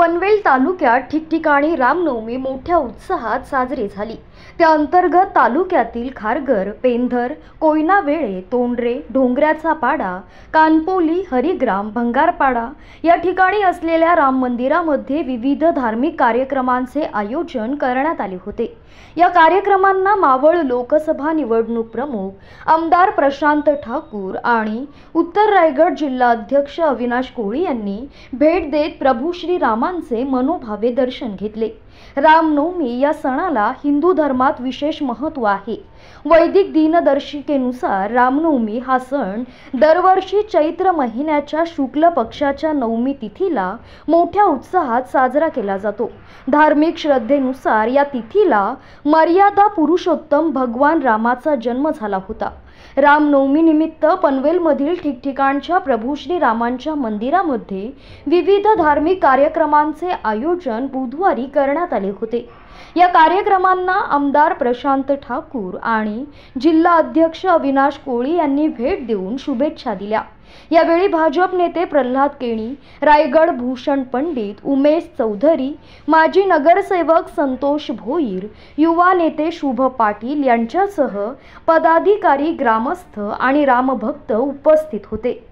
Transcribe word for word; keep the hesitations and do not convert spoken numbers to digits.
पनवेल तालुक्यात ठिकठिकाणी रामनवमी मोठ्या उत्साहात साजरी झाली। त्या अंतर्गत तालुक्यातील खारघर, पेंधर, कोयना वेळे, तोंडरे, ढोंगऱ्याचा पाडा, कानपोली, हरिग्राम, भंगारपाडा या ठिकाणी असलेल्या राम मंदिरामध्ये विविध धार्मिक कार्यक्रमांचे आयोजन करण्यात आले होते। या कार्यक्रमांना मावळ लोकसभा निवडणूक प्रमुख आमदार प्रशांत ठाकूर आणि उत्तर रायगड जिल्हा अध्यक्ष अविनाश कोळी यांनी भेट देत प्रभू श्री रामांचे मनोभावे दर्शन घेतले। रामनवमी या सणाला हिंदू धर्मात विशेष महत्त्व आहे। वैदिक दिनदर्शिकेनुसार रामनवमी हा सण दरवर्षी चैत्र महिन्याच्या शुक्ल पक्षाच्या नवमी तिथीला मोठ्या उत्साहात साजरा केला जातो। धार्मिक श्रद्धेनुसार या तिथीला मर्यादा पुरुषोत्तम भगवान रामाचा जन्म झाला होता। रामनवमी निमित्त पनवेलमधील ठिकठिकाणच्या प्रभू श्री रामांच्या मंदिरामध्ये विविध धार्मिक कार्यक्रमांचे आयोजन बुधवारी करण्यात आले होते। या कार्यक्रमांना आमदार प्रशांत ठाकूर आणि जिल्हा अध्यक्ष अविनाश कोळी यांनी भेट देऊन शुभेच्छा दिल्या। यावेळी भाजप नेते प्रल्हाद केणी, रायगड भूषण पंडित, उमेश चौधरी, माजी नगरसेवक संतोष भोईर, युवा नेते शुभ पाटील यांच्यासह पदाधिकारी, ग्रामस्थ आणि रामभक्त उपस्थित होते।